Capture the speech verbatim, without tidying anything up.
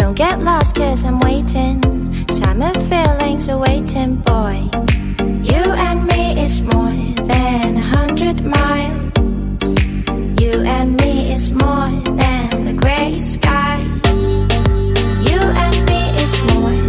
Don't get lost cause I'm waiting. Summer feelings are waiting, boy. You and me is more than a hundred miles. You and me is more than the gray sky. You and me is more